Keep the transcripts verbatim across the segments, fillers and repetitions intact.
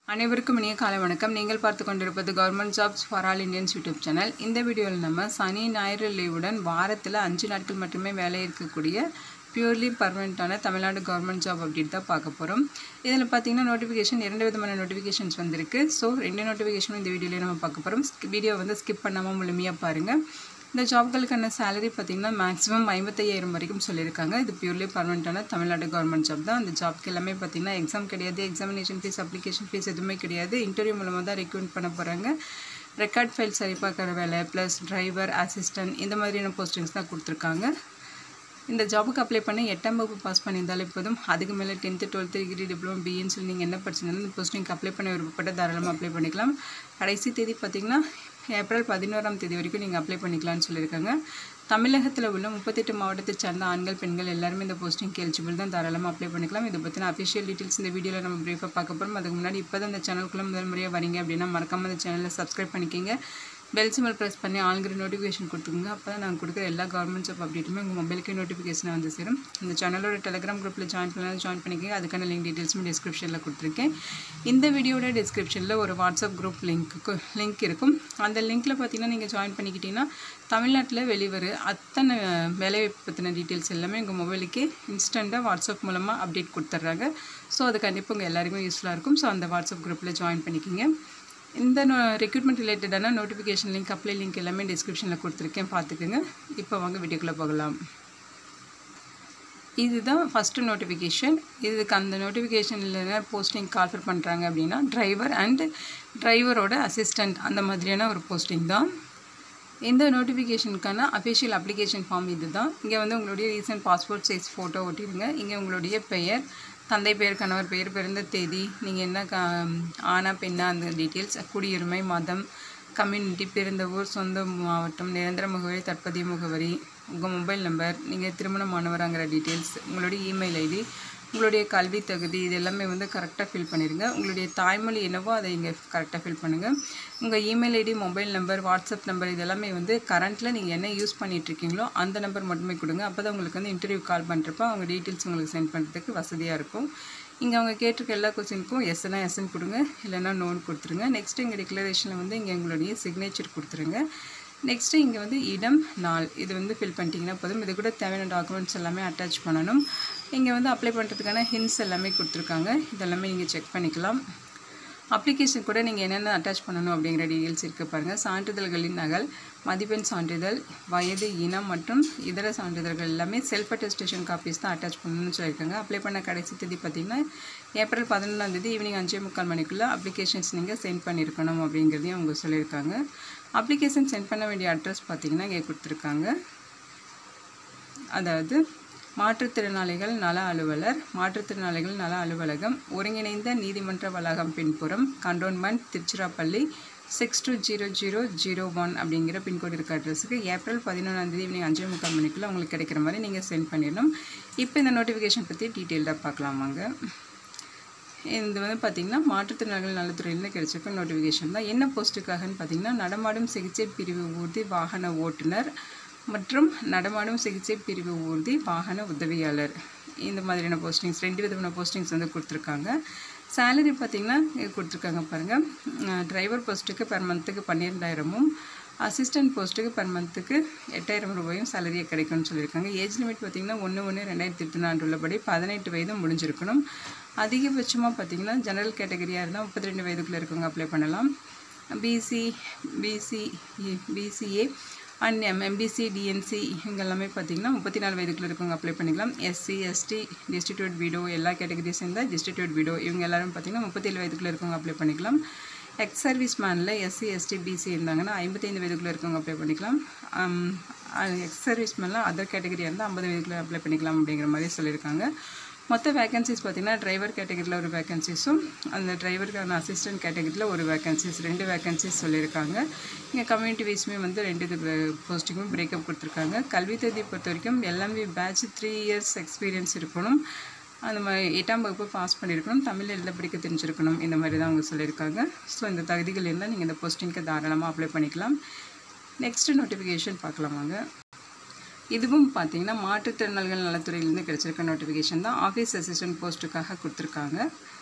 அனைவருக்கும் இனிய காலை வணக்கம். நீங்கள் பார்த்து கொண்டிருப்பது government jobs for all Indians YouTube channel. இந்த வீடியோவில் நம்ம சனி ஞாயிறு லீவுடன் வாரத்தில் அஞ்சு நாட்கள் மட்டுமே வேலை இருக்கக்கூடிய பியூர்லி பர்மனெண்ட்டான தமிழ்நாடு கவர்மெண்ட் ஜாப் அப்டேட் தான் பார்க்க போகிறோம். இதில் பார்த்தீங்கன்னா நோட்டிஃபிகேஷன் இரண்டு விதமான நோட்டிஃபிகேஷன்ஸ் வந்திருக்கு. ஸோ ரெண்டு நோட்டிஃபிகேஷனும் இந்த வீடியோலேயே நம்ம பார்க்க போகிறோம். வீடியோ வந்து ஸ்கிப் பண்ணாமல் முழுமையாக பாருங்கள். இந்த ஜாப்களுக்கான சேலரி பார்த்திங்கன்னா மேக்ஸிமம் ஐம்பத்தையாயிரம் வரைக்கும் சொல்லியிருக்காங்க. இது பியூர்லி பர்மனெண்ட்டான தமிழ்நாடு கவர்மெண்ட் ஜாப் தான். அந்த ஜாப்க்கு எல்லாமே பார்த்திங்கன்னா எக்ஸாம் கிடையாது, எக்ஸாமினேஷன் ஃபீஸ், அப்ளிகேஷன் ஃபீஸ் எதுவுமே கிடையாது. இன்டர்வியூ மூலமாக தான் ரெக்ரூட் பண்ண போகிறாங்க. ரெக்கார்ட் ஃபைல் சரி பார்க்குற வேலை ப்ளஸ் டிரைவர், அசிஸ்டன்ட் இந்த மாதிரியான போஸ்டிங்ஸ் தான் கொடுத்துருக்காங்க. இந்த ஜாபுக்கு அப்ளை பண்ணி எட்டாம் வகுப்பு பாஸ் பண்ணியிருந்தாலே போதும். அதுக்கு மேலே டென்த்து டுவெல்த்து டிகிரி டிப்ளமோ பிஎன்னு சொல்லி நீங்கள் என்ன படிச்சிருந்தாலும் இந்த போஸ்டிங்க்கு அப்ளை பண்ண விருப்பப்பட்ட தாராளமாக அப்ளை பண்ணிக்கலாம். கடைசி தேதி பார்த்திங்கன்னா ஏப்ரல் பதினோராம் தேதி வரைக்கும் நீங்கள் அப்ளை பண்ணிக்கலாம்னு சொல்லியிருக்காங்க. தமிழகத்தில் உள்ள முப்பத்தெட்டு மாவட்டத்தை சார்ந்த ஆண்கள் பெண்கள் எல்லாருமே இந்த போஸ்டிங்க்கு எலிஜிபிள் தான், தாராளமாக அப்ளை பண்ணிக்கலாம். இதை பற்றின அஃபிஷியல் டீட்டெயில்ஸ் இந்த வீடியோவில் நம்ம ப்ரீஃபாக பார்க்க போகிறோம். அதுக்கு முன்னாடி இப்போ தான் இந்த சேனலுக்குள்ளே முதல் முறையாக வரீங்க அப்படின்னா மறக்காமல் இந்த சேனலில் சப்ஸ்கிரைப் பண்ணிக்கிங்க. பெல் சிம்பிள் ப்ரெஸ் பண்ணி ஆளுங்கிற நோட்டிஃபிகேஷன் கொடுத்துக்கோங்க. அப்போ தான் நாங்கள் கொடுக்குற எல்லா கவர்மெண்ட் ஜாப் அப்டேட்டுமே உங்கள் மொபைலுக்கு நோட்டிஃபிகேஷனை வந்து சேரும். இந்த சேனலோட டெலிகிராம் குரூப்பில் ஜாயின் பண்ணலாம், ஜாயின் பண்ணிக்கோங்க. அதுக்கான லிங்க் டீட்டெயில்ஸும் டிஸ்கிரிப்ஷனில் கொடுத்துருக்கேன். இந்த வீடியோட டிஸ்கிரிப்ஷனில் ஒரு வாட்ஸ்அப் குரூப் லிங்க்கு லிங்க் இருக்கும். அந்த லிங்க்கில் பார்த்தீங்கன்னா நீங்கள் ஜாயின் பண்ணிக்கிட்டீங்கன்னா தமிழ்நாட்டில் வெளிவர அத்தனை வேலைவாய்ப்பு பற்றின டீட்டெயில்ஸ் எல்லாமே உங்கள் மொபைலுக்கே இன்ஸ்டண்ட்டாக வாட்ஸ்அப் மூலமாக அப்டேட் கொடுத்துட்றாங்க. ஸோ அது கண்டிப்பாக உங்கள் எல்லாருக்கும் யூஸ்ஃபுல்லாக இருக்கும். ஸோ அந்த வாட்ஸ்அப் குரூப்பில் ஜாயின் பண்ணிக்கிங்க. இந்த நோ ரெக்ரூட்மெண்ட் ரிலேட்டடான நோட்டிஃபிகேஷன் லிங்க், அப்ளை லிங்க் எல்லாமே டிஸ்கிரிப்ஷனில் கொடுத்துருக்கேன், பார்த்துக்குங்க. இப்போ வாங்க வீடியோக்குள்ளே போகலாம். இதுதான் ஃபஸ்ட்டு நோட்டிஃபிகேஷன். இதுக்கு அந்த நோட்டிஃபிகேஷனில் என்ன போஸ்டிங் கால்ஃபர் பண்ணுறாங்க அப்படின்னா டிரைவர் அண்ட் டிரைவரோட அசிஸ்டண்ட் அந்த மாதிரியான ஒரு போஸ்டிங் தான். இந்த நோட்டிஃபிகேஷனுக்கான அஃபிஷியல் அப்ளிகேஷன் ஃபார்ம் இது தான். இங்கே வந்து உங்களுடைய ரீசன்ட் பாஸ்போர்ட் சைஸ் ஃபோட்டோ ஒட்டிடுங்க. இங்கே உங்களுடைய பெயர், தந்தை பெயர், கணவர் பெயர், பிறந்த தேதி, நீங்கள் என்ன க ஆனா பெண்ணா அந்த டீட்டெயில்ஸ், குடியுரிமை, மதம், கம்யூனிட்டி, பிறந்த ஊர், சொந்த மாவட்டம், நிரந்தர முகவரி, தற்போதைய முகவரி, உங்கள் மொபைல் நம்பர், நீங்கள் திருமணமானவராங்கிற டீட்டெயில்ஸ், உங்களுடைய இமெயில் ஐடி, உங்களுடைய கல்வி தகுதி, இது எல்லாமே வந்து கரெக்டாக ஃபில் பண்ணிடுங்க. உங்களுடைய தாய்மொழி என்னவோ அதை இங்கே கரெக்டாக ஃபில் பண்ணுங்கள். உங்கள் email ID, mobile number, WhatsApp number இதெல்லாமே வந்து கரண்ட்டில் நீங்கள் என்ன யூஸ் பண்ணிகிட்ருக்கீங்களோ அந்த நம்பர் மட்டுமே கொடுங்க. அப்போ தான் உங்களுக்கு வந்து இன்டர்வியூ கால் பண்ணுறப்போ அவங்க டீட்டெயில்ஸ் உங்களுக்கு சென்ட் பண்ணுறதுக்கு வசதியாக இருக்கும். இங்கே அவங்க கேட்டிருக்க எல்லா கொஸ்டினுக்கும் எஸ்னா எஸ்ன்னு கொடுங்க, இல்லைனா நோன்னு கொடுத்துருங்க. நெக்ஸ்ட்டு இங்கே டிக்ளரேஷனில் வந்து இங்கே உங்களுடைய சிக்னேச்சர் கொடுத்துருங்க. நெக்ஸ்ட்டு இங்கே வந்து இடம், நாள் இது வந்து ஃபில் பண்ணிட்டீங்கன்னா போதும். இது கூட தேவையான டாக்குமெண்ட்ஸ் எல்லாமே அட்டாச் பண்ணணும். இங்கே வந்து அப்ளை பண்ணுறதுக்கான ஹிண்ட்ஸ் எல்லாமே கொடுத்துருக்காங்க, இதெல்லாமே நீங்கள் செக் பண்ணிக்கலாம். அப்ளிகேஷன் கூட நீங்கள் என்னென்ன அட்டாச் பண்ணணும் அப்படிங்கிற டீட்டெயில்ஸ் இருக்குது பாருங்கள். சான்றிதழ்களின் நகல், மதிப்பெண் சான்றிதழ், வயது, இனம் மற்றும் இதர சான்றிதழ்கள் எல்லாமே செல்ஃப் அட்டஸ்டேஷன் காப்பீஸ் தான் அட்டாச் பண்ணணும்னு சொல்லியிருக்காங்க. அப்ளை பண்ண கடைசி தேதி பார்த்திங்கன்னா ஏப்ரல் பதினொன்றாம் தேதி ஈவினிங் அஞ்சே முக்கால் மணிக்குள்ளே அப்ளிகேஷன்ஸ் நீங்கள் சென்ட் பண்ணியிருக்கணும் அப்படிங்கிறதையும் அவங்க சொல்லியிருக்காங்க. அப்ளிகேஷன் சென்ட் பண்ண வேண்டிய அட்ரஸ் பார்த்திங்கன்னா இங்கே கொடுத்துருக்காங்க. அதாவது மாற்றுத்திறனாளிகள் நல அலுவலர், மாற்றுத்திறனாளிகள் நல அலுவலகம், ஒருங்கிணைந்த நீதிமன்ற வளாகம், பின்புறம், cantonment, Tiruchirappalli six two zero zero zero one அப்படிங்கிற பின்கோடு இருக்க அட்ரஸுக்கு ஏப்ரல் பதினொன்றாம் தேதி ஈவினிங் அஞ்சே முக்கால் மணிக்குள்ளே உங்களுக்கு கிடைக்கிற மாதிரி நீங்கள் சென்ட் பண்ணிடணும். இப்போ இந்த நோட்டிஃபிகேஷன் பற்றி டீட்டெயில்டாக பார்க்கலாமாங்க. இது வந்து பார்த்திங்கன்னா மாற்றுத்திறனாளிகள் நலத்துறையிலேருந்து கிடைச்சிருக்க நோட்டிஃபிகேஷன் தான். என்ன போஸ்ட்டுக்காகன்னு பார்த்திங்கன்னா நடமாடும் சிகிச்சை பிரிவு ஊர்தி வாகன ஓட்டுநர் மற்றும் நடமாடும் சிகிச்சை பிரிவு ஊர்தி வாகன உதவியாளர், இந்த மாதிரியான போஸ்டிங்ஸ் ரெண்டு விதமான போஸ்டிங்ஸ் வந்து கொடுத்துருக்காங்க. சேலரி பார்த்திங்கன்னா கொடுத்துருக்காங்க பாருங்கள். டிரைவர் போஸ்ட்டுக்கு பெர் மந்த்துக்கு பன்னிரெண்டாயிரமும், அசிஸ்டன்ட் போஸ்ட்டுக்கு பெர் மந்த்துக்கு எட்டாயிரம் ரூபாயும் சேலரியை கிடைக்கும்னு சொல்லியிருக்காங்க. ஏஜ் லிமிட் பார்த்திங்கன்னா ஒன்று ஒன்று ரெண்டாயிரத்தி எட்டு ஆண்டு உள்ளபடி பதினெட்டு வயது முடிஞ்சிருக்கணும். அதிகபட்சமாக பார்த்திங்கன்னா ஜெனரல் கேட்டகரியாக இருந்தால் முப்பத்தி ரெண்டு வயதுக்குள்ளே இருக்கவங்க அப்ளை பண்ணலாம். BC BC BCA and M MBC DNC இவங்க எல்லாமே பார்த்திங்கன்னா முப்பத்தி நாலு வயதுக்குள்ளே இருக்கவங்க அப்ளை பண்ணிக்கலாம். எஸ்சி எஸ்டி டிஸ்ட்ரிபியூட் வீடோ எல்லா கேட்டகரிஸ் இருந்தால் டிஸ்ட்ரிபியூட் வீடோ இவங்க எல்லோரும் பார்த்திங்கன்னா முப்பத்தேழு வயதுக்குள்ளே இருக்கவங்க அப்ளை பண்ணிக்கலாம். எக்ஸ் சர்வீஸ் மேனில் எஸ்சி எஸ்டி பிசி இருந்தாங்கன்னா ஐம்பத்தைந்து வயதுக்குள்ளே இருக்கவங்க அப்ளை பண்ணிக்கலாம். எக்ஸ் சர்வீஸ் மேனில் அதர் கேட்டகரியாக இருந்தால் ஐம்பது வயதுக்குள்ளே அப்ளை பண்ணிக்கலாம் அப்படிங்கிற மாதிரி சொல்லியிருக்காங்க. மொத்த வேகன்சிஸ் பார்த்திங்கன்னா டிரைவர் கேட்டகரியில் ஒரு வேகன்சிஸும் அந்த டிரைவருக்கான அசிஸ்டன்ட் கேட்டகரியில் ஒரு வேகன்சிஸ் ரெண்டு வேகன்சிஸ் சொல்லியிருக்காங்க. இங்கே கம்யூனிட்டி வைஸுமே வந்து ரெண்டு இது போஸ்டிங்கும் பிரேக்கப் கொடுத்துருக்காங்க. கல்வி தகுதி பொறுத்த வரைக்கும் எல்லாமே பேட்ச் த்ரீ இயர்ஸ் எக்ஸ்பீரியன்ஸ் இருக்கணும். அந்த மாதிரி எட்டாம் வகுப்பு பாஸ் பண்ணியிருக்கணும், தமிழ் எழுத படிக்க தெரிஞ்சிருக்கணும், இந்த மாதிரி தான் அவங்க சொல்லியிருக்காங்க. ஸோ இந்த தகுதிகள் இருந்தால் நீங்கள் இந்த போஸ்டிங்க்கு தாராளமாக அப்ளை பண்ணிக்கலாம். நெக்ஸ்ட்டு நோட்டிஃபிகேஷன் பார்க்கலாமாங்க. இதுவும் பார்த்தீங்கன்னா மாற்றுத்திறனாளிகள் நலத்துறையிலேருந்து கிடைச்சிருக்க நோட்டிஃபிகேஷன் தான். ஆஃபீஸ் அசிஸ்டன்ட் போஸ்ட்டுக்காக கொடுத்துருக்காங்க.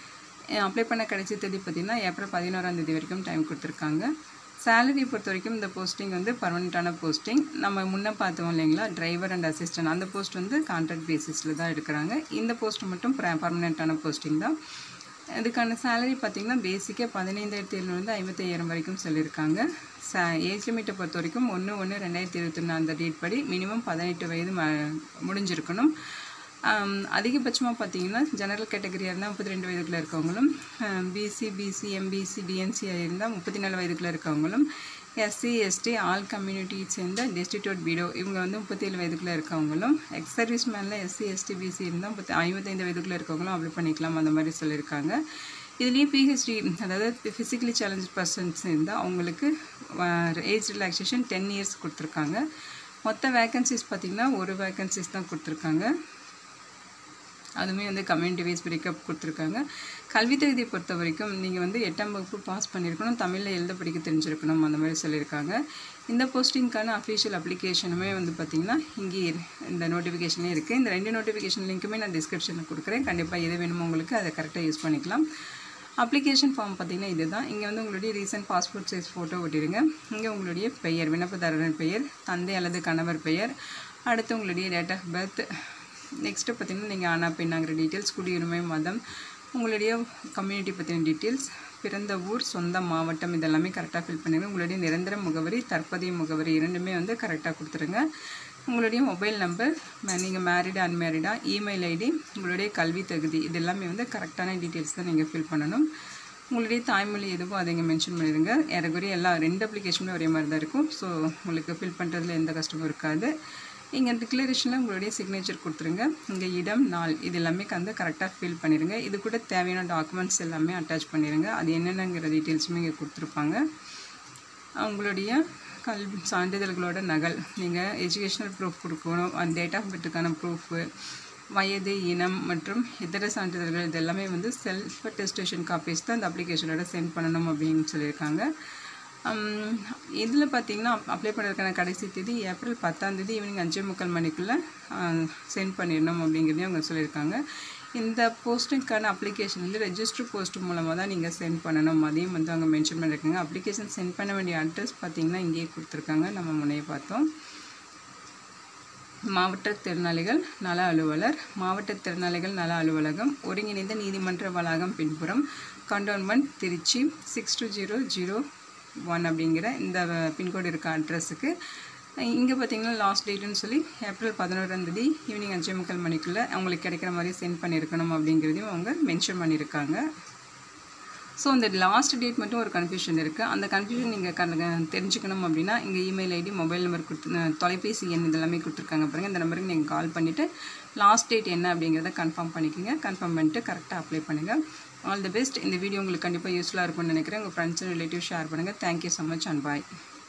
அப்ளை பண்ண கடைசி தேதி பார்த்திங்கன்னா ஏப்ரல் பதினோராம் தேதி வரைக்கும் டைம் கொடுத்துருக்காங்க. சேலரி பொறுத்த வரைக்கும் இந்த போஸ்டிங் வந்து பர்மனெண்ட்டான போஸ்டிங். நம்ம முன்னே பார்த்தோம் இல்லைங்களா, டிரைவர் அண்ட் அசிஸ்டன்ட், அந்த போஸ்ட் வந்து கான்ட்ராக்ட் பேசிஸில் தான் எடுக்கிறாங்க. இந்த போஸ்ட் மட்டும் பர்மனெண்ட்டான போஸ்டிங் தான். இதுக்கான சேலரி பார்த்திங்கன்னா பேசிக்காக பதினைந்தாயிரத்தி எழுநூறுலேருந்து ஐம்பத்தையாயிரம் வரைக்கும் சொல்லியிருக்காங்க. ச ஏஜ் லிமிட்டை பொறுத்த வரைக்கும் ஒன்று ஒன்று ரெண்டாயிரத்தி இருபத்தொன்று அந்த டேட் படி மினிமம் பதினெட்டு வயது ம முடிஞ்சிருக்கணும். அதிகபட்சமாக பார்த்தீங்கன்னா ஜெனரல் கேட்டகரியாக இருந்தால் முப்பத்தி ரெண்டு வயதுக்குள்ளே இருக்கவங்களும், பிசி பிசி எம்பிசி டிஎன்சி இருந்தால் முப்பத்தி நாலு வயதுக்குள்ளே இருக்கவங்களும், எஸ்சி எஸ்டி ஆல் கம்யூனிட்டி சேர்ந்த டெஸ்டிடியூட் பீடோ இவங்க வந்து முப்பத்தி ஏழு வயதுக்குள்ளே இருக்கவங்களும், எக்ஸ் சர்வீஸ் மேனில் எஸ்சி எஸ்டி பிசி இருந்தால் முப்பத்தி ஐம்பத்தைந்து வயதுக்குள்ளே இருக்கவங்களும் அப்ளை பண்ணிக்கலாம் அந்த மாதிரி சொல்லியிருக்காங்க. இதுலேயும் பிஹெச்டி அதாவது ஃபிசிக்கலி சேலஞ்ச் பர்சன்ஸ் இருந்தால் அவங்களுக்கு ஏஜ் ரிலாக்ஸேஷன் டென் இயர்ஸ் கொடுத்துருக்காங்க. மொத்த வேக்கன்சிஸ் பார்த்திங்கன்னா ஒரு வேக்கன்சிஸ் தான் கொடுத்துருக்காங்க. அதுவுமே வந்து கம்யூனிட்டி வைஸ் பிரேக்கப் கொடுத்துருக்காங்க. கல்வி தகுதியை பொறுத்த வரைக்கும் நீங்கள் வந்து எட்டாம் வகுப்பு பாஸ் பண்ணியிருக்கணும், தமிழில் எழுத படிக்க தெரிஞ்சிருக்கணும் அந்த மாதிரி சொல்லியிருக்காங்க. இந்த போஸ்டிங்க்கான அஃபிஷியல் அப்ளிகேஷனுமே வந்து பார்த்திங்கன்னா இங்கே இந்த நோட்டிஃபிகேஷனே இருக்குது. இந்த ரெண்டு நோட்டிஃபிகேஷன் லிங்க்குமே நான் டிஸ்கிரிப்ஷனில் கொடுக்குறேன். கண்டிப்பாக எது வேணுமோ உங்களுக்கு அதை கரெக்டாக யூஸ் பண்ணிக்கலாம். அப்ளிகேஷன் ஃபார்ம் பார்த்திங்கன்னா இது தான். இங்கே வந்து உங்களுடைய ரீசன்ட் பாஸ்போர்ட் சைஸ் ஃபோட்டோ ஒட்டிடுங்க. இங்கே உங்களுடைய பெயர், விண்ணப்பதாரர் பெயர், தந்தை அல்லது கணவர் பெயர், அடுத்து உங்களுடைய டேட் ஆஃப் பர்த், நெக்ஸ்ட்டு பார்த்திங்கன்னா நீங்கள் ஆனா பெண்ணாங்கிற டீட்டெயில்ஸ், குடியுரிமை, மதம், உங்களுடைய கம்யூனிட்டி பற்றின டீட்டெயில்ஸ், பிறந்த ஊர், சொந்த மாவட்டம் இதெல்லாமே கரெக்டாக ஃபில் பண்ணுங்கள். உங்களுடைய நிரந்தர முகவரி, தற்போதைய முகவரி இரண்டுமே வந்து கரெக்டாக கொடுத்துருங்க. உங்களுடைய மொபைல் நம்பர், நீங்கள் மேரிடா அன்மேரிடா, இமெயில் ஐடி, உங்களுடைய கல்வி தகுதி இது எல்லாமே வந்து கரெக்டான டீட்டெயில்ஸ் தான் நீங்கள் ஃபில் பண்ணணும். உங்களுடைய தாய்மொழி எதுவோ அதை இங்கே மென்ஷன் பண்ணிடுங்க. ஏறக்குறைய எல்லா ரெண்டு அப்ளிகேஷனுமே ஒரே மாதிரி தான் இருக்கும். ஸோ உங்களுக்கு ஃபில் பண்ணுறதுல எந்த கஷ்டமும் இருக்காது. இங்கே டிக்ளரேஷனில் உங்களுடைய சிக்னேச்சர் கொடுத்துருங்க. இங்கே இடம், நாள் இது எல்லாமே வந்து கரெக்டாக ஃபில் பண்ணிடுங்க. இது கூட தேவையான டாக்குமெண்ட்ஸ் எல்லாமே அட்டாச் பண்ணிடுங்க. அது என்னென்னங்கிற டீட்டெயில்ஸுமே இங்கே கொடுத்துருப்பாங்க. உங்களுடைய கல்வி சான்றிதழ்களோட நகல், நீங்கள் எஜுகேஷ்னல் ப்ரூஃப் கொடுக்கணும், அந்த டேட் ஆஃப் பர்த்துக்கான ப்ரூஃபு, வயது, இனம் மற்றும் இதர சான்றிதழ்கள் இது எல்லாமே வந்து செல்ஃப் அட்டெஸ்டேஷன் காப்பீஸ் தான் இந்த அப்ளிகேஷனோட சென்ட் பண்ணணும் அப்படின்னு சொல்லியிருக்காங்க. இதில் பார்த்திங்கன்னா அப்ளை பண்ணுறதுக்கான கடைசி தேதி ஏப்ரல் பத்தாம் தேதி ஈவினிங் அஞ்சே முக்கால் மணிக்குள்ளே சென்ட் பண்ணிடணும் அப்படிங்கிறதையும் அவங்க சொல்லியிருக்காங்க. இந்த போஸ்ட்டுக்கான அப்ளிகேஷன் வந்து ரெஜிஸ்டர் போஸ்ட் மூலமாக தான் நீங்கள் சென்ட் பண்ணணும். அதையும் வந்து அவங்க மென்ஷன் பண்ணியிருக்காங்க. அப்ளிகேஷன் சென்ட் பண்ண வேண்டிய அட்ரஸ் பார்த்திங்கன்னா இங்கேயே கொடுத்துருக்காங்க. நம்ம முனையை பார்த்தோம். மாவட்ட திறனாளிகள் நல அலுவலர், மாவட்ட திறனாளிகள் நல அலுவலகம், ஒருங்கிணைந்த நீதிமன்ற வளாகம் பின்புறம், cantonment, Trichy six two zero zero one அப்படிங்கிற இந்த பின்கோடு இருக்க அட்ரஸுக்கு இங்கே பார்த்திங்கன்னா லாஸ்ட் டேட்டுன்னு சொல்லி ஏப்ரல் பதினோராம் தேதி ஈவினிங் அஞ்சே முக்கால் மணிக்குள்ளே அவங்களுக்கு கிடைக்கிற மாதிரி சென்ட் பண்ணியிருக்கணும் அப்படிங்கிறதையும் அவங்க மென்ஷன் பண்ணியிருக்காங்க. ஸோ இந்த லாஸ்ட் டேட் மட்டும் ஒரு கன்ஃபியூஷன் இருக்குது. அந்த கன்ஃபியூஷன் நீங்கள் கண் தெரிஞ்சுக்கணும் அப்படின்னா இங்கே இமெயில் ஐடி, மொபைல் நம்பர் கொடுத்து, தொலைபேசி எண் இதெல்லாமே கொடுத்துருக்காங்க பாருங்கள். இந்த நம்பருக்கு நீங்கள் கால் பண்ணிவிட்டு லாஸ்ட் டேட் என்ன அப்படிங்கிறத கன்ஃபார்ம் பண்ணிக்கோங்க. கன்ஃபார்ம் பண்ணிட்டு கரெக்டாக அப்ளை பண்ணுங்கள். All the best. இந்த வீடியோ உங்களுக்கு கண்டிப்பாக யூஸ்ஃபுல்லாக இருக்கும்னு நினைக்கிறேன். உங்கள் ஃப்ரெண்ட்ஸ் அண்ட் ரிலேட்டிவ் ஷேர் பண்ணுங்கள். Thank you so much and bye.